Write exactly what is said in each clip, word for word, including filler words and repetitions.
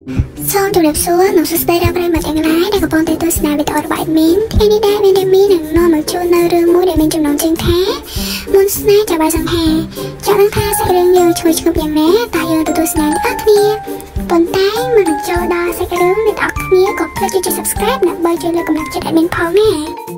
សូមជម្រាបសួរនិងសួស្តីដល់ប្រិយមិត្តទាំងឡាយដែលកំពុងតែទស្សនាវីដេអូរបស់ admin ថ្ងៃនេះដែរមានមាននឹងនាំមកជូននៅរឿងមួយដែលមានចំណងជើងថាមុនស្នេហ៍ចាំបាយសង្ហាចាក់នឹងថាសាច់រឿងយើងជួយឈ្មោះយ៉ាងណាតើយើងទៅទស្សនាទាំងអស់គ្នាប៉ុន្តែមុននឹងចូលដល់សាច់រឿងអ្នកទាំងអស់គ្នាក៏កុំភ្លេចចុច subscribe ដើម្បីជួយលើកកម្លាំងចិត្ត admin ផងណា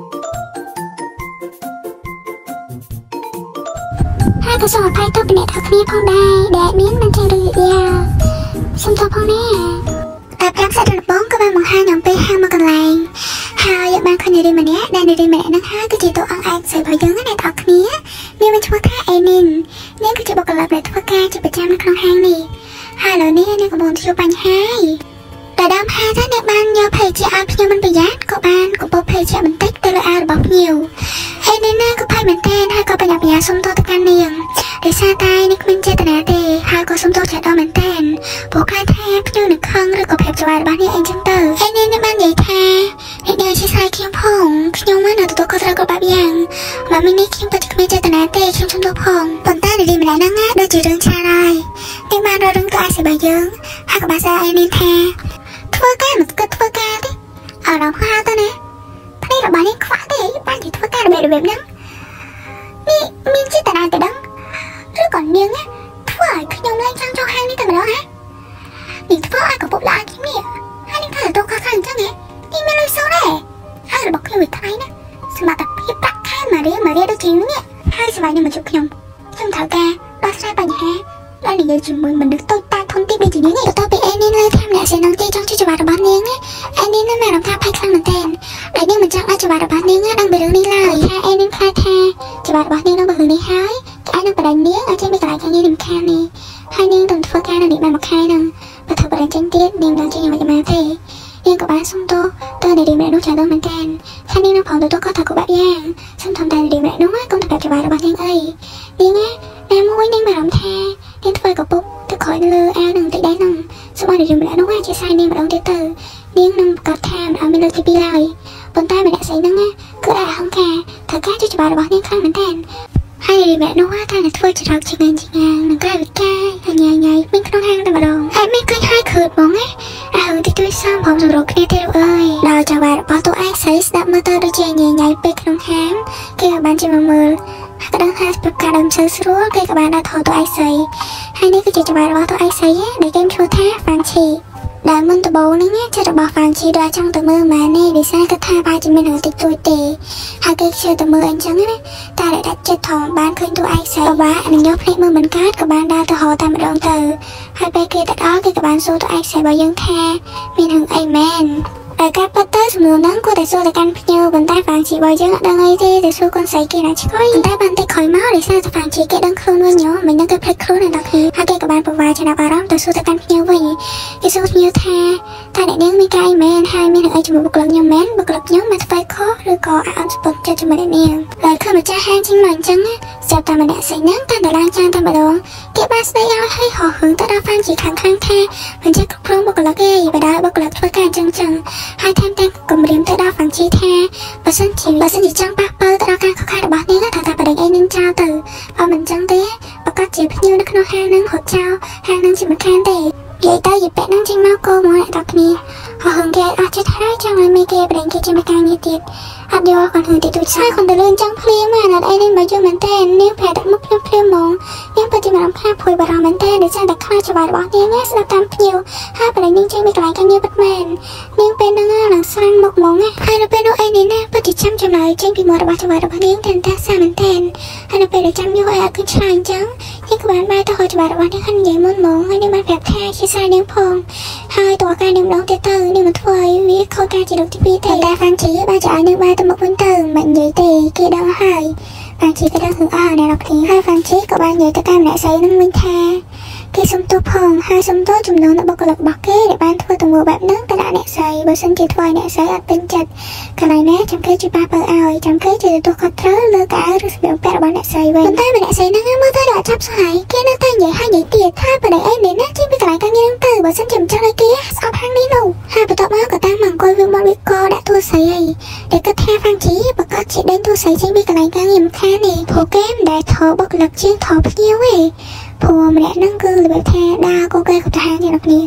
ហើយក៏សូមអភ័យទោសពីអ្នកទាំងអស់គ្នាផងដែរដែល admin មិនចេះរឿងយ៉ាសូមទោសផងណាតែប្រាប់សាច់រឿងបងក៏បានបង្ហាញអំពីហាងមកកន្លែងហើយបានឃើញនារីម្នាក់ដែលនារីម្នាក់ហ្នឹងហើយគឺជាតួអង្គឯកស្រីរបស់យើងណាអ្នកទាំងអស់គ្នានាងមានឈ្មោះថាអេនីននាងគឺជាបុគ្គលិកដែលធ្វើការជាប្រចាំនៅក្នុងហាងនេះហើយឥឡូវនេះនាងកំពុងជួបបញ្ហាតែដើមហាងថាអ្នកបានយកភេសជ្ជៈឲ្យភ្ញៀវមិនប្រយ័ត្នក៏បានកំពុងភេសជ្ជៈបន្តិចទៅលើអាវរបស់ភ្ញៀវហើយនាងណាក៏ភ័យមែនទែនហើយក៏បញ្ញាបញ្ញាសុំទោសទៅកាន់នាងដោយសារតែនាងគ្មានចេតនាទេហើយក៏សុំទោសចាស់ដល់មែនទែនព្រោះខ្លាចថាភ្ញៀវនឹងខឹងឬក៏ភាពច្បាយរបស់នាងអីចឹងទៅហើយនាងបាននិយាយថាអ្នកនាងជាស្រីខ្ញុំផងខ្ញុំមិននៅទទួលខុសត្រូវក៏បែបយ៉ាងបើមិននេះខ្ញុំពិតជាគ្មានចេតនាទេខ្ញុំសុំទោសផងប៉ុន្តែនារីម្នាក់ហ្នឹងណាដូចជារឿងឆ្លាតហើយនាងបានរករឿងទៅឲ្យស្រីរបស់យើងហើយក៏បានសារឲ្យនាងថាធ្វើការមិនគិតធ្វើការទេអារម្មណ៍ហៅទៅណាភ្នែករបស់នាងខ្វាក់ទេបានជាធ្វើការរបៀបរបៀបហ្នឹងនេះមានចេតនាទៅដឹងឬក៏នាងធ្វើឲ្យខ្ញុំឡើងចង់ចូលហាងនេះតែម្ដងហ៎នាងធ្វើឲ្យកំពុងឡើងខ្ញុំនេះហើយនាងធ្វើទៅខុសខាងអញ្ចឹងហ៎នាងមានលុយសោះដែរហើយរបស់ខ្ញុំវាថ្លៃណាស់សមត្ថភាពប្រាក់ខែមួយរៀលមួយរៀលដូចជានេះហើយស្វែងនឹងមកជួបខ្ញុំខ្ញុំត្រូវការដោះស្រាយបញ្ហាហើយនិយាយជាមួយមនុស្សតូចតាចធំទាបដូចជានាងនេះបន្ទាប់ពីអេនីនលើថាម្នាក់ផ្សេងនឹងទីចង់ជួយច្បាប់របស់នាងអេនីននៅមានអារម្មណ៍ថាភ័យខ្លាំងមែនទែនដែលនាងមិនចង់ឲ្យច្បាប់របស់នាងដឹងពីរឿងនេះឡើយថាអេនីនខ្លាចថាច្បាប់របស់នាងនឹងពីរឿងនេះហើយគេអាចនឹងបដិនាងឲ្យចេញពីកន្លែងខាងនេះរំខាននេះហើយនាងទៅធ្វើការនៅនេះបានមួយខែហ្នឹងបើធ្វើបដិចេញទៀតនាងនឹងចេញយ៉ាងម៉េចទេនាងក៏បានសុំទោសទៅនារីម្នាក់នោះចាស់ដល់មែនទែនថានាងនឹងផងទៅទោសក៏ថាក៏បែបយ៉ាងសុំធំតែនារីម្នាក់នោះកុំទៅច្បាប់របស់នាងអីនាងណាមួយនាងបានអារម្មណ៍ថានាងធ្វើកពុកទៅក្រោយលើអាវនឹងតិចដែរហ្នឹងសូមឲ្យនារីម្នាក់នោះជាសាយនាងម្ដងទៀតទៅនាងនឹងប្រកាសថាមិនឲ្យមានលើកទីពីរឡើយប៉ុន្តែម្នាក់ស្អីហ្នឹងគឺអាចអហង្ការធ្វើការជួយច្បាប់របស់នាងខ្លាំងមែនទែនហើយនារីម្នាក់នោះថានឹងធ្វើច្រកជាងជាងនឹងក្រៅវិការហើយញ៉ៃញ៉ៃមានក្នុងហាងតែម្ដងហើយមានឃើញហើយឃើញបងណាអើទីទួយសំផងសម្រុកគ្នាទេអើយដល់ចៅបារបស់តួឯកស្រីស្ដាប់មើលទៅដូចជាញ៉ៃញ៉ៃពេកក្នុងហាងគេក៏បានជាមកមើលក៏ដឹងថាប្រកាសដើមស្រួលគេក៏បានដាក់ថតតួឯកស្រីហើយនេះគឺជាច្បាប់របស់តួឯកស្រីដែលគេឈ្មោះថាហ្វាន់ឈីដែលមុនដំបូងនេះចិត្តរបស់ហ្វាន់ឈីដែលចង់ទៅមើលម៉ែនេះវិសាក៏ថាបាយជាមានរឿងតិចតួចទេហើយគេជឿទៅមើលអញ្ចឹងណាតែដែលដាក់ចិត្តថងបានឃើញតួឯកស្រីបាក់នឹងយកភ្នែកមើលមិនកើតក៏បានដើរទៅហៅតែម្ដងទៅហើយពេលគេទៅដល់គេក៏បានសួរតួឯកស្រីរបស់យើងថាមានរឿងអីមែនតែការប៉ះទៅសំណួរហ្នឹងគាត់តែសួរទៅកាន់ភ្ញៀវប៉ុន្តែហ្វាំងជីរបស់យើងអត់ដឹងអីទេតែសួរកូនស្រីគេណាឆ្កុយប៉ុន្តែបានតែក្រោយមកដោយសារតែហ្វាំងជីគេដឹងខ្លួនវិញយោមិនដឹងគេភ្លេចខ្លួនដល់គ្នាហើយគេក៏បានប្រវាយចំណាប់អារម្មណ៍ទៅសួរទៅកាន់ភ្ញៀវវិញគេសួរភ្ញៀវថាតើអ្នកនាងមានកាយមែនហើយមានអីជាមួយបុគ្គលិកខ្ញុំមែនបុគ្គលិកខ្ញុំមកធ្វើខុសឬក៏អត់ស្ពឹកចិត្តជាមួយអ្នកនាងហើយឃើញម្ចាស់ហាងចេញមកអញ្ចឹងស្រាប់តែម្នាក់ស្រីហ្នឹងតែតឡើងចានតែម្ដងគេបានស្ដីឲ្យឲ្យហោះហឹងទៅដល់ហ្វាំងជីខាងខាងថាមិនចេះគ្រប់គ្រងបុគ្គលិកទេបើដល់បុគ្គលិកធ្វើការអញ្ចឹងចឹងហើយថែមទាំងគម្រាមទៅដល់ហ្វាំងជីថាបើសិនជាបើសិនជាចង់ប៉ះប៉ូវទៅដល់ការខកខានរបស់នាងថាថាបដិអីនឹងចោលទៅបើមិនចឹងទេប្រកាសជាភ្ញៀវនៅក្នុងហាងនឹងរត់ចោលហាងនឹងជាមិនខានទេនិយាយទៅយីពេកនឹងចេញមកគោមកអ្នកទាំងគ្នាហោះហឹងគេអត់ចិត្តហើយចង់ឲ្យមេគេបដិគេចេញមកការងារទៀតអត់យកគាត់ហឺទីទូចសាគាត់ទៅលឿនចង់ភ្លាមណាស់អីនេះមកយកមែនតើនាងប្រែដាក់មុខភ្លាមភ្លាមហ្មងនាងពិតជាមានអារម្មណ៍ខ្លាចព្រួយបារម្ភមែនតើដោយសារតែខ្លាចច្បាប់របស់នាងស្ដាប់តាមភ្ញៀវហើយបដិនាងចេញមកកន្លែងការងារពិតមែននាងពេលហ្នឹងឡើងស្រាំមុខហ្មងហើយនៅពេលនោះអីនេះណាពិតជាចាំចម្លើយចេញពីមាត់របស់ច្បាប់របស់នាងតែតាសាមែនតើហើយនៅពេលដែលចាំយកឲ្យអត់គឺឆ្លើយអញ្ចឹងនាងក៏បានបាយទៅហៅច្បាប់របស់នាងហើយនិយាយមុនហ្មងហើយនាងបានប្រាប់ថាជាសារនាងផងហើយតើការនាងម្ដងទៀតទៅនាងមិនធ្វើឲ្យវាខុសការជាលើកទីពីរទេតែហ្វាំងជីបានចាយនាងបាយទៅមុខវិញទៅមិននិយាយទេគេដឹងហើយហ្វាំងជីក៏ដឹងទាំងអស់អ្នកនរគ្នាហើយហ្វាំងជីក៏បាននិយាយទៅកាន់ម្នាក់ស្រីនឹងវិញថាគេសុំទោសផងហើយសុំទោសចំនួនបុគ្គលិករបស់គេដែលបានធ្វើទង្វើបែបហ្នឹងទៅដាក់អ្នកស្រីបើសិនជាធ្វើឲ្យអ្នកស្រីអត់ពេញចិត្តកន្លែងណាចាំគេជួយប៉ះប៉ូវឲ្យចាំគេជួយទទួលខុសត្រូវលើកៅឬសម្ភារៈពាក់របស់អ្នកស្រីវិញប៉ុន្តែម្នាក់ស្រីហ្នឹងមើលទៅដល់ចាប់ស្ហាយគេនៅតែនិយាយហើយនិយាយទៀតថាបដិអីនេះណាចេញពីកន្លែងការងារហ្នឹងទៅបើសិនជាមិនចង់ឲ្យគេស្អប់ហាងនេះនោះហើយបន្ទាប់មកក៏តាមមកអង្គុយវាមកវាកដាក់ទូស្រីអីដែលគាត់ថាហ្វាំងជីប្រកាសជាដេញទូស្រីចេញពីកន្លែងការងារមិនខានទេព្រោះគេមិនដែលថតបុគ្គលិកជាងថតភ្ញៀវទេព្រោះម្នាក់ហ្នឹងគឺរបៀបថាដើរកូកែគាត់ទៅហាងយ៉ាងនេះ ន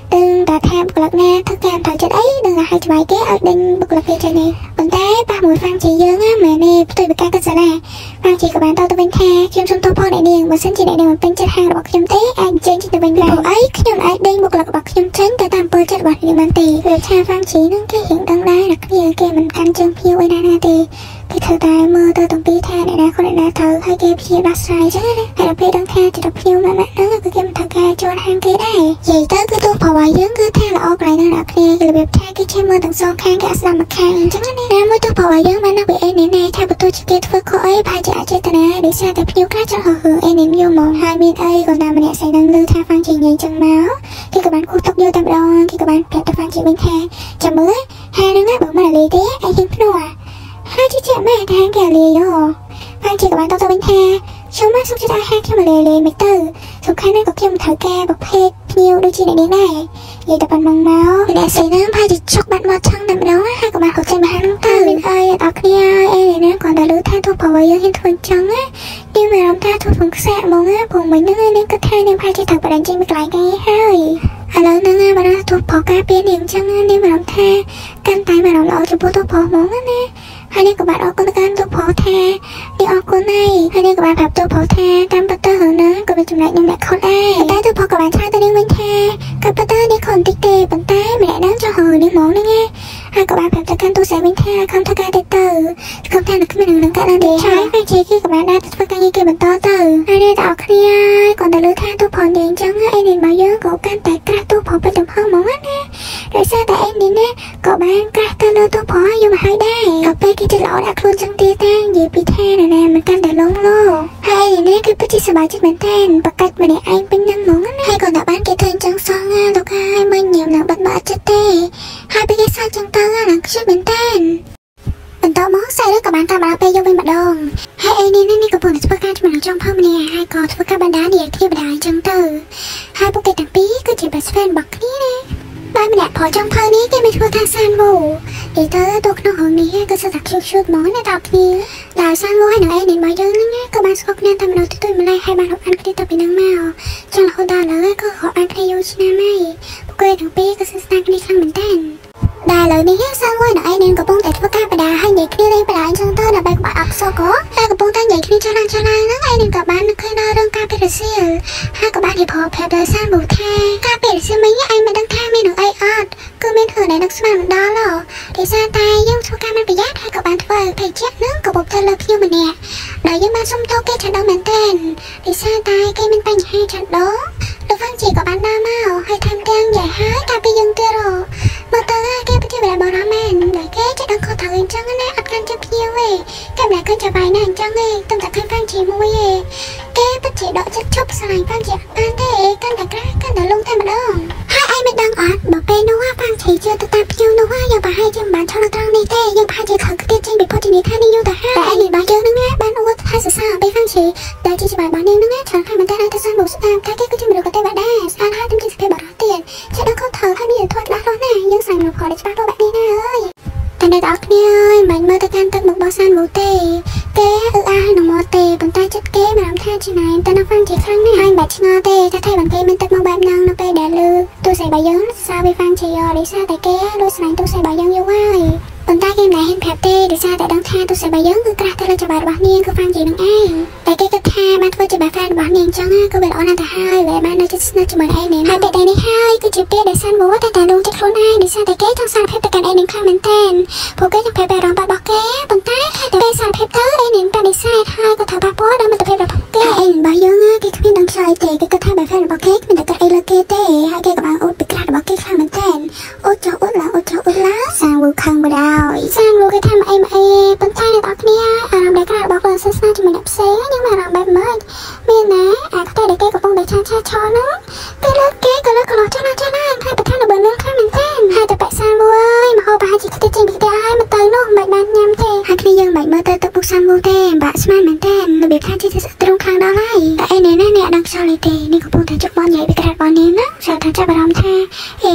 ดึงแต่แทบกลักแน่ทั้งแทบถอยจะได้ดึงหายใจแก่ดึงบุกลักเพจนี้บนใต้ปากหมวยฟังจีเยอะง่ะแม่เน่ตัวเป็นการกระแสแน่ฟังจีกับบ้านตัวตัวเป็นแท้เข้มชมตัวพ่อในเดียงบนเส้นจีในเดียงมันเป็นจัดหางบอกเข้มเต้ไอเจนจีตัวเป็นแบบไอ้เข้มไอดึงบุกลักบอกเข้มเช่นแต่ตามเปิดจัดวัดในบันตีเรือชาฟังจีนั่งแค่เห็นดังได้หนักเยอะแกมันกันจึงพิวไว้นานาตีที่เธอตายมือเธอต้องปีแทนในนาคนในนาเธอให้เก็บพิวรักษาใช่ไหมให้เราไปดังแทนจะต้องพิวมาแม่นั่งก็เก็บมันทำแกจนหางเกได้ใหญ่เต้คือตัวพอวายังคือแทนละออกไรนั่นแหละเพลย์แบบแทนคือใช้มือทั้งสองข้างแกสลับมาข้างจังเลยน้ำมือตัวพอวายังมันนักไปเอ็นในแทนประตูจิเกตฝึกเขาเอ้ยพายจะอาเจตนาดิฉันแต่พิวกล้าจะห่อหือเอ็นในมิวมองหายมีเอ้ยก่อนนำมันเนี่ยใส่ดังลือแทนฟังจีใหญ่จังเมาที่กับบ้านคู่ตกโยตามรองที่กับบ้านเปียกตะฟังจีเป็นแทนจับมือแฮนั่งหน้าบอกมาเลยเด้ไอ้ยิงพนัวห้าที่เจ็บแม่แทงแกเลยโย่ฟังจีกับบ้านตัวตัวเป็นแทนชาวบ้านสุขจะได้แฮเข้ามาเลยเลยไม่ตื่นสุขแค่นั้นก็เข้มเถาแกบอกเพศพิวดูจีในนี้ได้ยัยแต่ปันมังเมาแต่ใส่น้ำพายจะชกบัดมาช่างดำร้อนให้กับบ้านเขาใจมาให้น้องตื่นเอ้ยตอกเนี่ยเอ้ยเนี่ยก่อนตาลื้อแทนทุบพอไว้ยังเห็นทวนจังอ่ะนี่แม่รำตาทุบผงแสบมองอ่ะผมเหมือนนึกนี่ก็แค่เนี่ยพายจะถักประเด็นจริงไปไกลไงเฮ้ยอะไรนั่งอ่ะบ้านทุบพอกาเปียนอย่างจังอ่ะนี่แม่รำแทกันตายแม่รำเราจะพูดทุบพอมองอ่ะเนี่ยให้เนี่ยกับบ้านออกคนกันทุบพอแทนี่ออกคนไหนให้เนี่ยกับบ้านแบบทุบพอแทตามปัตเตอร์นะก็เป็นจุดไหนยังแหลกเขาได้แต่ทุบพอกับบ้านชายตัวนี้เป็นแทกับปัตเตอร์นี่คนติ๊กเตะปันใต้แม่นั่งจะห่อนี่มองนี่ไงให้กับบ้านแบบจะกันตัวใส่เป็นแทคำทักการเตอร์คำแทนขึ้นมาหนึ่งหนึ่งกันนั่นเองใช้ไฟเช็คกับบ้านได้ทุกการยี่เก็บมันต่อเตอร์ให้เนี่ยจะออกเคลียร์ก่อนแต่เลือกแททุบพอเองจังไอ้เนี่ยมาเยอะกับการแต่กระตุบพอไปจมห้องมองว่าเนี่ยโดยเฉพาะไอ้นี่เนี่ยกับบ้านกระตุบเลือกตัวพออยู่มาให้ได้กับไปกิจหล่อดักครูจังตีแทงยีปีแทนนะเนี่ยมันกันแต่ลงโลให้เนี่ยคือปฏิสบายจิตมันแทนประกาศมาเนี่ยไอ้เป็นยังมองว่าให้ก่อนแต่บ้านเกทินจังซองงานตัวกายมันเหนียวหนักบัดบาดจะเตะให้ไปแค่ซาจังเตอร์หลังชื่อเป็นแทนเป็นตัวมองใส่ด้วยกับบ้านตาบาไปยกเป็นบัดดงให้ไอ้นี่นี่กับปุ่นสุภาพการที่มันจ้องพ่อมันเนี่ยให้ก่อนสุภาพบรรดาเดียที่บรรดาจังเตอร์ให้พวกเกตังปีก็จีบแบบแฟนบอกนี่นะบ้านมันเนี่ยพอจ้องพ่อนี้แกไม่ทั่วทางซานโวอีเตอร์ตัวน้องของนี้ก็จะตักชุดชุดมองในดอกนี้ดาวซานโวให้หนังไอ้เนี่ยมาเยอะนั่นไงก็บ้านสกปรกเนี่ยทำเราตุ้ยตุ้ยมาไล่ให้บ้านของอันก็ได้ต่อไปนั่งแมวจังเราดาวแล้วก็ขออันใครยูชินาไม่พวกเกตังปีก็สื่อสารกันในครั้งเหมือนกันได้เลยนี่แค่ซานโวหนังไอ้เนี่ยก็ป้องแต่ทั่วการประดาให้เด็กนี่เล่นประดาจังเตอร์ดับใบกว่าอักษรก็ได้ก็ป้องแต่ใหญ่ขึ้นชาลังชาลังนั่งไอ้เนี่ยกับบ้านไม่เคยได้เรื่องการเป็นเสียให้กับบ้านที่พอแพ้โดยซานโวแท้การเป็นเสียไม่ยังไอ้ไม่ดังแท้ไม่หนึ่งไอ้ออดก็ไม่เถอะในนักสมัครด้าหรอที่ซาตายยังทุกการมันไปยัดให้กับบ้านทั่วไปเช็ดนึงกับบุกเธอเลิกพิวมันเนี่ยได้ยังมาส้มโตแกฉันต้องเหมือนเต้นที่ซาตายแกมันไปให้ฉันโดหรือฟังจีกับบ้านด้าเมาให้ทำเตียงใหญ่ให้การไปยังเกลอมาเตอร์แกไปที่แบบบอร์แมนเดี๋ยวแกจะต้องขอถ่ายจังนะอัดกันจะพิวเว่แกแบบก็จะไปนั่งจังเลยตั้งแต่เคยฟังจีมวยแกไปจีดอกจะชอบสลายฟังจีอันเต้กันแต่กล้ากันแต่ลงแทนมาดองให้ไอ้ไม่ดังอัดบอกเป็นนะว่าฟังจีเจอตาพิวนะว่าอย่าไปให้จังบ้านชอบเราตั้งในเต้ยังพาจีเขาก็เต้นจริงไปพอจีนี้ท่านี้อยู่แต่ให้แต่ไอ้หนีบ้านเยอะนึงไงบ้านอ้วนให้สื่อสารไปฟังจีแต่จีจะบ้านบ้านนึงนึงไงฉันให้มันได้แต่สร้างบุษตามแค่แกก็จะไม่รู้ก็ได้แบบได้สร้างให้ทำจีสเปย์บอกเราเตียนฉันต้องเข้าเธอให้มีแต่ทอดรักร้อนแน่ยังใส่หนูพอได้จะบ้าแบบนี้นะเอ้ยแต่ในดอกเนี่ยมันเมื่อตะการตักหมกบอสันโมเต้เก๋เอออาให้หนูโมเต้บนใต้จุดเก๋มาทำท่าจีไหนแต่น้องฟังจีครั้งนี้ให้แบบชิงอเต้ถ้าไทยบางเก๋มันตักมองแบบนางน้องเป้แดดลือตัวใส่ใบยั้งซาไปฟังจียอดิซาแต่เก๋โดยสมัยตัวใส่ใบยั้งเยอะว่ายบนใต้เกมไหนเห็นแผลเต้ดิซาแต่ดังท่าตัวใส่ใบยั้งคือกระแต่เราจะบาดบาดเนียงคือฟังจีน้องเอ้แต่เก๋ก็ท่าบ้านทั่วจะแบบแฟนบาดเนียงจังอ่ะก็เป็นออนันทให้เวบ้านน่าจะน่าจะเหมือนไอ้เนี่ยให้แต่ในให้ก็จีบเก๋เดซันบอกว่าแต่แต่ลุงจะคลุ้นไอ้ดิซาแต่เก๋ต้องสร้างเพชรแต่กันไอ้หนึ่งข้างมันเต้นพวกเก๋ยังเพไปร้องบาบอกเก๋บนใต้แต่ไปสารเพชรเตอร์ไอ้หนึ่งแต่ดิซาไทยก็ทำบาโป้ดำมันตะเพชรแบบเก๋ไอ้หนึ่งบายังอ่ะเก๋ขึ้นดังชายเต้เก๋ก็ทำแบบแฟนบอกเก๋มันแต่กันไอ้ละเก๋เต้ให้เก๋กับบางอุดไปกระดบอกเก๋ข้างมันเต้นอุดจะอุดละอุดจะอุดละสร้างวูข้างบ่ได้สร้างวูก็ทำไอ้ไอ้บนใต้ในตอกเนี่ยอารมณ์ได้กระดบอกเลยสั้นๆจะมันแบบเซ่ยังมาอารมณ์แบบเมื่อมีนะอ่ะก็ได้เก๋กับปงได้ชาชาชอนะก็เลิกเก๋ก็เลิกขลุ่ยชนะชนะให้ไปทางระเบิดเรื่องข้างมันเต้นให้แต่ไปสร้างวูมาเอาไปให้จีก็ได้จริงไปได้มาเตยนุ่มแบบนั้นยำเต้ให้คือยังแบบเมื่อเตยตะปุกสร้างวูเต้บะสมานมันเต้นระเบียบท่าจีจะตรงข้างได้เลยแต่ไอ้เนี่ยเนี่ยดังชอเลยเต้นี่ก็ปงแต่จุดบอลใหญ่ไปกระดบอลนี้นะชาวทางจะไปรำแท้เอกสร้างวู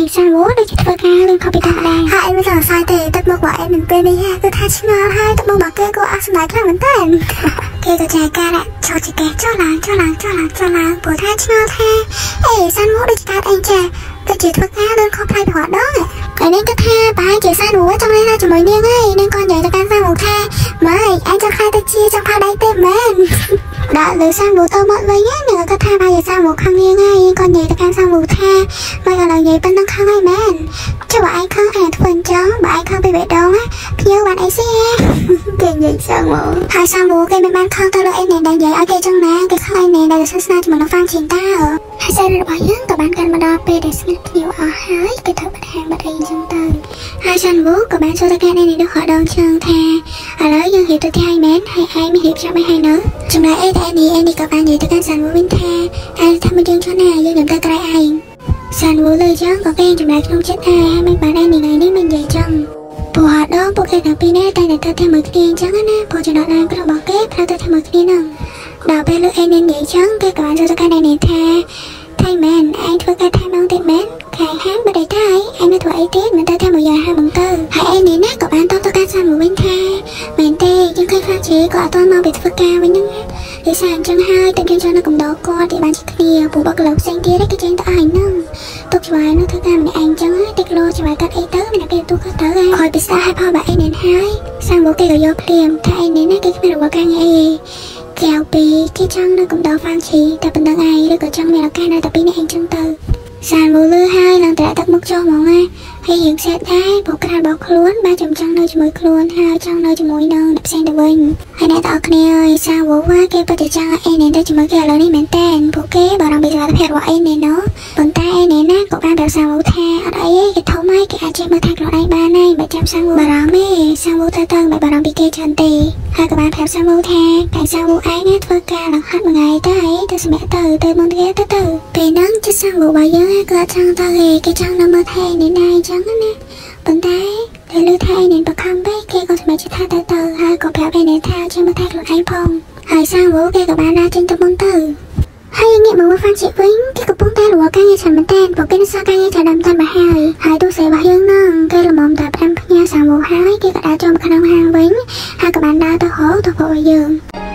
múa để chỉធ្វើការរឿងខុសពីធម្មតាហើយមិនសង្ស័យទេទឹកមុខរបស់អេមិនពេលនេះគឺថាឆ្ងល់ហើយទឹកមុខរបស់គេក៏អត់ស្ដាយខ្លាំងមែនតើគេក៏ចាយការចោលជាគេចោលឡើងចោលឡើងចោលឡើងចោលឡើងព្រោះថាឆ្ងល់ថាអេសានមុខដូចកើតអីចាក៏ជាធ្វើការរឿងខុសផ្លៃប្រហែលដងហើយនេះគឺថាប្រហែលជាសានមុខចង់លេងហើយជាមួយនាងហើយនាងក៏និយាយទៅកាន់សានមុខថាម៉េចអញចង់ខ្លាចទៅជាចង់ផៅដៃទេមែនដាក់លើសានមុខទៅមកវិញនាងក៏ថាប្រហែលជាសានមុខខាងនាងហើយក៏និយាយទៅកាន់សានមុខថាមកឥឡូវនិយាយប៉ុណ្ណឹងខាងហើយមែនចុះបើឯងខឹងឯងធ្វើអញ្ចឹងបើឯងខឹងពីបេះដូងភ្ញៀវបានអីស៊ីគេនិយាយចឹងមកហើយសាមូគេមិនបានខឹងទៅលើអីនេះដែលនិយាយឲ្យគេចឹងណាគេខឹងឯនេះដែលសាសនាជាមួយនឹងហ្វាំងឈីនតាហើយសាររបស់យើងក៏បានកាន់មកដល់ពេលដែលស្ងាត់ភ្ញៀវអស់ហើយគេធ្វើបាត់ហាងបាត់អីចឹងទៅហើយសាមូក៏បានចូលទៅកាន់ឯនេះដូចរដងជើងថាឥឡូវយើងរៀបទៅទីហើយមែនហើយឯងមានរៀបចាំឲ្យហើយនៅចំណែកអីតែនេះឯនេះក៏បាននិយាយទៅកាន់សាមូវិញថាឯងថាមកយើងចូលណាយើងនឹងទៅក្រៅឯងសានវូលើចឹងក៏គេចម្លែកក្នុងចិត្តដែរមិនបានឯថ្ងៃនេះមិននិយាយចឹងព្រោះដងពួកគេទាំងពីរនេះតែតែធ្វើមួយគ្នាចឹងណាព្រោះចំណុចណារបស់គេផ្លាស់ទៅធ្វើមួយគ្នាហ្នឹងដល់ពេលលោកឯងនិយាយចឹងគេក៏បានចូលទៅកាន់ឯនេះថាថៃមែនឯងធ្វើការថៃម៉ោងទៀតមែនខាងហាងបដិថៃឯងនៅធ្វើអីទៀតមិនទៅធ្វើមួយយ៉ាងហើយបងទៅហើយឯនេះណាក៏បានតទៅកាន់សានវូវិញថាមែនទេយើងឃើញថាជាក៏អត់តមកពីធ្វើការវិញហ្នឹងគេសាអញ្ចឹងហើយតែគេចូលនៅកំដរគាត់ទីបានជាគ្នាព្រោះបកលោកផ្សេងទៀតគេចេញទៅឲ្យហ្នឹងទុកច្បាយនៅធ្វើការម្នាក់ឯងចឹងតិចលោច្បាយកាត់អីទៅម្នាក់គេទូគាត់ទៅហើយពិសាឲ្យផលបាក់អីនេះហើយសាំងមកគេក៏យកភ្លាមថាអីនេះណាគេគ្មានរបស់ការងារអីកែវពីគេចង់នៅកំដរហ្វាំងឈីតែប៉ុណ្្នឹងឯងឬក៏ចង់មានឱកាសនៅតែពីរនេះឯងចឹងទៅសានមកលឺហើយឡើងតែទឹកមុខចុះហ្មងណាហើយយើងសេតដែរព្រោះក្រាលរបស់ខ្លួនបានចាំចង់នៅជាមួយខ្លួនហើយចង់នៅជាមួយនឹងអ្នកផ្សេងទៅវិញហើយអ្នកទាំងអស់គ្នាអើយសាវ៉ាគេពិតជាចង់អីនេះទៅជាមួយគេឥឡូវនេះមែនតើពួកគេបារម្ភពីសុខភាពរបស់អីនេះណូប៉ុន្តែអីនេះណាក៏បានប្រាប់សាវ៉ាថាអត់អីទេគេធំហើយគេអាចជិះមើលថាខ្លួនឯងបានហើយបើចាំសាវ៉ាបារម្ភទេសាវ៉ាទៅទៅមិនបារម្ភពីគេច្រើនទេហើយក៏បានប្រាប់សាវ៉ាថាតែសាវ៉ាឯងធ្វើការឡើងហាត់មួយថ្ងៃទៅអីទៅសម្រាប់ទៅទៅមកទៀតទៅទៅពេលហ្នឹងចិត្តសាវ៉ារបស់យើងក៏ចង់ទៅគេចង់នៅមើលថែនេះដែរចឹងណាប៉ុន្តែតែលើថែនេះបខំពេកគេក៏សម្រេចថាទៅទៅហើយក៏ប្រាប់ឯនេះថាជិះមើលថែខ្លួនឯងផងហើយសាវ៉ាគេក៏បានដើរចេញទៅមុនទៅហើយងាកមកហ្វាំងជីវិញគេកំពុងតែរវល់ការងារច្រើនមែនតើពួកគេនៅសល់ការងារច្រើនដល់តែមកហើយហើយទូសេរបស់យើងហ្នឹងគេល្មមតែប្រាំផ្ញើសាវ៉ាហើយគេក៏ដើរចូលមកក្នុងហាងវិញហើយក៏បានដើរទៅហៅទៅពួកយើង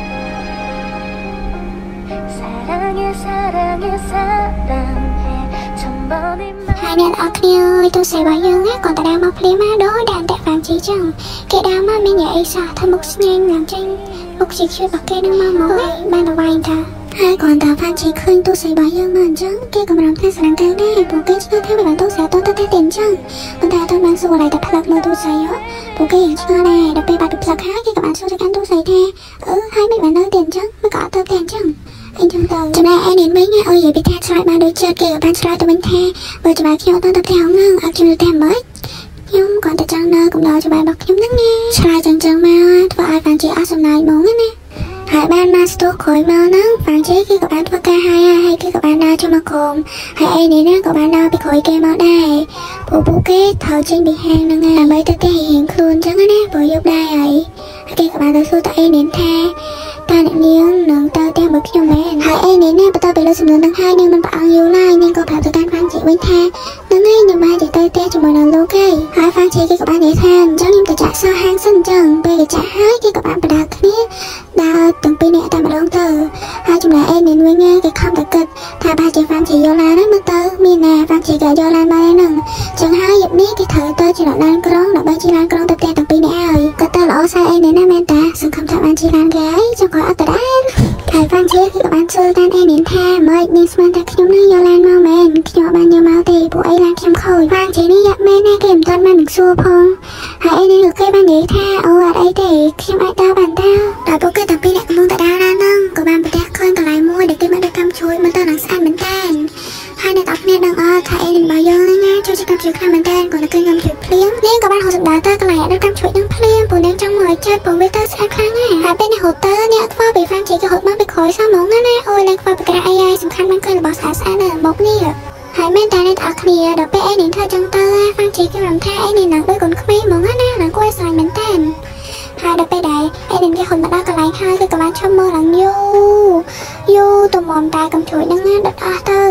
ហើយអ្នកអរគ្នាទូសេរបស់យើងក៏តែដើរមកភ្លាមមកដោយដើរតែហ្វាំងជីចឹងគេដើរមកមាននិយាយអីសោះធ្វើមុខស្ញែងឡើងចេញមុខជាឈឺរបស់គេនឹងមកមកបានទៅវាយថាហើយគាត់តាហ្វាំងជីឃើញទូសេរបស់យើងមកអញ្ចឹងគេក៏រំខានស្រាំកាំងដែរពួកគេឆ្លងថាបានទូសេទៅទៅតែអញ្ចឹងប៉ុន្តែអត់បានសួរอะไรតែផ្លាក់មើលទូសេហ៎ពួកគេឆ្ងល់ដែរដល់ពេលបាត់ពីផ្លាក់ហើយគេក៏បានសួរទៅកាន់ទូសេថាអឺហើយមិនបាននៅទៀតអញ្ចឹងមិនក៏អត់ទៅតែអញ្ចឹងអញ្ចឹងទៅចំណែកឯនេះវិញអូយនិយាយពីថាឆ្លើយបានដូចចិត្តគេក៏បានឆ្លើយទៅវិញថាបើច្បាស់ខ្ញុំអត់ទៅផ្ទះហ្នឹងអត់ជួយតែមិនខ្ញុំគាត់តែចង់នៅកំដរច្បាស់របស់ខ្ញុំហ្នឹងណាឆ្លើយចឹងចឹងមកធ្វើឲ្យហ្វាំងជីអស់សំណើចហ្មងណាហើយបានមកស្ទុះក្រោយមកហ្នឹងហ្វាំងជីគេក៏បានធ្វើការហើយហើយគេក៏បានដើរចូលមកក្រុមហើយអីនេះណាក៏បានដើរពីក្រោយគេមកដែរពួកពួកគេត្រូវចេញពីហាងហ្នឹងដើម្បីទៅផ្ទះរៀងខ្លួនចឹងណាព្រោះយប់ដែរហើយគេក៏បានទៅសួរតើអីនេះថាតើអ្នកនាងនឹងទៅផ្ទះមួយខ្ញុំមែនហើយអីនេះណាបន្តទៅលើសំណួរហ្នឹងហើយនាងមិនប្រអងយូរឡើយនាងក៏ប្រាប់ទៅកាន់ហ្វាំងជីវិញថានឹងឯងខ្ញុំបានទៅផ្ទះជាមួយនឹងលោកគេហើយហ្វាំងជីគេក៏បាននិយាយថាអញ្ចឹងខ្ញុំទៅចាក់សោះហាងសិនអញ្ចឹងពេលគេចាក់ហើយគេក៏បានបដាគ្នាដើរទាំងពីរនាក់តែម្ដងទៅហើយចំណែកអីនេះវិញគេខំតែគិតថាបើជាហ្វាំងជីយកឡានហ្នឹងមើលទៅមានណាហ្វាំងជីក៏យកឡានមកដែរហ្នឹងអញ្ចឹងហើយយប់នេះគេត្រូវទៅជាឡានក្រុងដើម្បីជិះឡានក្រុងទៅផ្ទះទាំងពីរនាក់ហើយក៏ទៅល្អស្អីអីនេះណាមែនតាសង្ឃឹមថាបានជិះឡានគេហើយចុះក៏អត់ទៅដែរហើយហ្វាំងជីគេក៏បានសួរតាមអីនេះថាម៉េចនាងស្មានថាខ្ញុំនឹងយកឡានមកមែនខ្ញុំអត់បានយកមកទេពួកអីឡានខ្ញុំខូចហ្វាំងជីនេះយ៉ាក់មែនណាគេមិនទាន់បាននឹងសួរផងហើយអីនេះគេបាននិយាយថាអូអត់អីទេខ្ញុំអាចដើរបានតាដល់ពួកគេទាំងពីរនាក់កំពុងតែដើរឡានហ្នឹងក៏បានប្រទះឃើញកន្លែងមួយដែលគេបានដឹកកម្មជួយមើលទៅនឹងស្អាតមែនតើហើយអ្នកទាំងគ្នាដឹងអត់ថាអីនេះរបស់យើងហ្នឹងណាជួយជាកម្មជួយខ្លាំងមែនតើក៏តែគេខ្ញុំជួយភ្លាមនាងក៏បានហៅសម្ដៅទៅកន្លែងដឹកកម្មជួយនឹងភ្លាមព្រោះនាងចង់មកឲ្យចិត្តព្រោះវាទៅស្អាតខ្លាំងណាស់ហើយពេលនេះហូតើអ្នកធ្វើពីហ្វាំងជីគេហូតមកពីក្រោយសោះហ្មងណាអូយឡើងធ្វើពីក្រាស់អីហើយសំខាន់មិនឃើញរបស់ស្អាតស្អាតនៅមុខនេះហើយមែនតើអ្នកទាំងគ្នាដល់ពេលអីនេះធ្វើចឹងទៅហ្វាំងជីគេរំថាអីនេះនឹងដូចកូនក្មេងហ្មងណានឹងគួរឲ្យស្រឡាញ់មែនតើហើយដល់ពេលដែរអីនេះគេហូតមកដល់កន្លែងហើយគេក៏បានឈប់មើលឡើងយូរយូរទៅមុំតែកំជួយហ្នឹងណាដុតអស់ទៅហ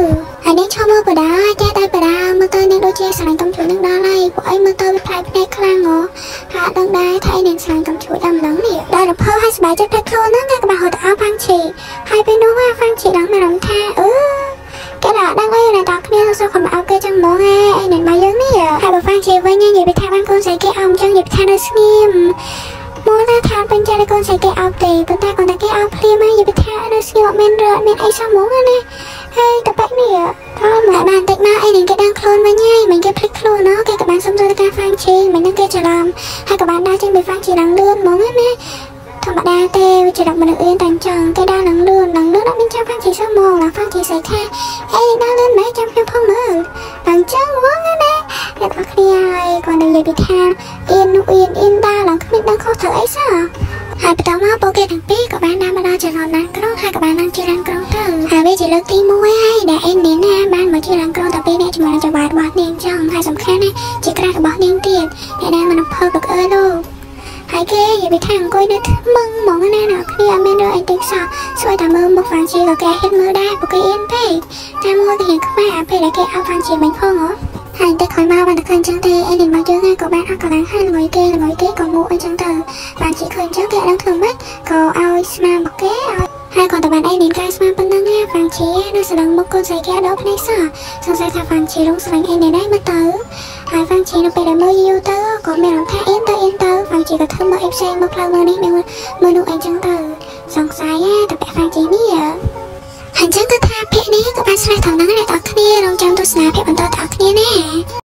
ហើយនាងឈប់មើលបដាចេះតែបដាមើលទៅនាងដូចជាស្រឡាញ់កំជួយនឹងដល់ហើយពួកអីមើលទៅវាផ្លែផ្នែកខ្លាំងហ៎ហើយដឹងដែរថានាងស្រឡាញ់កំជួយដល់ម្ដងនេះដល់រភើឲ្យសบายចិត្តតែខ្លួនហ្នឹងគេក៏បានហៅទៅអោផាំងឈីហើយពេលនោះហ្វាំងឈីដល់មានអារម្មណ៍ថាអឺគេដល់ដឹងអីណាដល់គ្នាសុខខំអោគេចឹងហ្មងហ៎ឯនេះមកយើងនេះហើយបើហ្វាំងឈីវិញនិយាយពីថាបានកូនស្រីគេអោមចឹងនិយាយថានៅស្ងៀមមកថាថាពេញចិត្តកូនស្រីគេអោទេប៉ុន្តែគាត់តែគេអោភ្លាមហើយនិយាយពីថានៅស្ងៀមអត់មានរត់មានអីសោះហ្មងណាហើយតបែកនេះក៏មកបានតិចមកអីនឹងគេដឹងខ្លួនវិញហើយមិនគេភ្លេចខ្លួនណោះគេក៏បានសុំទៅការហ្វាំងឈីមិននឹងគេច្រឡំហើយក៏បានដើរចេញពីហ្វាំងឈីដល់លឿនហ្មងណាធម្មតាទេវាជាដល់មនុស្សអៀនតែអញ្ចឹងគេដើរឡើងលឿនឡើងលឿនអត់មានចាំហ្វាំងឈីសោះហ្មងឡើងហ្វាំងឈីស្អីថាអេដើរលឿនមែនចាំខ្ញុំផងមើលតែអញ្ចឹងហ្មងណាអ្នកទាំងគ្នាហើយគាត់និយាយពីថាអៀននោះអៀនអៀនដើរឡើងគ្មានដឹងខុសត្រូវអីសោះហើយបន្តមកពួកគេទាំងពីរក៏បានដើរមកដល់ចរន្តឡានក្រុងហើយក៏បានឡើងជាឡានក្រុងទៅហើយវាជាលើកទីមួយហើយដែលអេនឌីណាបានមកជាឡានក្រុងតែពីរអ្នកជាមួយនឹងចៅហ្វាយរបស់នាងចឹងហើយសំខាន់ណាស់ជាក្រាស់របស់នាងទៀតអ្នកដែលមិនភើបកអើលោកហើយគេនិយាយពីថាអង្គុយនៅមឹងហ្មងណាអ្នកគ្នាអត់មានរើអីតិចសោះស្រួយតែមើលមុខហ្វាំងឈីក៏គេហិតមើលដែរពួកគេអៀនពេកតាមមើលទៅរៀងខ្មែរអាពេលដែលគេអោហ្វាំងឈីមិញផងហ៎ហើយតែក្រោយមកបានតែឃើញចឹងទេអេនេះមកយើងក៏បានអត់កន្លែងហើយល្ងុយគេល្ងុយគេក៏មកអញ្ចឹងទៅបានជាឃើញចឹងគេអត់ដឹងធ្វើម៉េចក៏ឲ្យស្មាមកគេឲ្យហើយក៏តែបានអីនាងកាយស្មានប៉ុណ្ណឹងណាហ្វាំងឈីនៅស្លឹងមុខកូនស្រីគេដល់ភ្នែកសោះសង្ស័យថាហ្វាំងឈីរងស្លាញ់អីនេះដែរមើលទៅហើយហ្វាំងឈីនៅពេលដែលមើលយូរទៅក៏មានអារម្មណ៍ថាអៀនទៅអៀនទៅហ្វាំងឈីក៏ធ្វើមើលអីផ្សេងមកផ្លូវមើលនេះមើលមើលនោះអីចឹងទៅសង្ស័យតែពាក់ហ្វាំងឈីនេះអញ្ចឹងគឺថាភាគនេះក៏បានឆ្លើយតាមនឹងអ្នកទាំងគ្នារងចាំទស្សនាភាគបន្តទៅអរគ្នាណា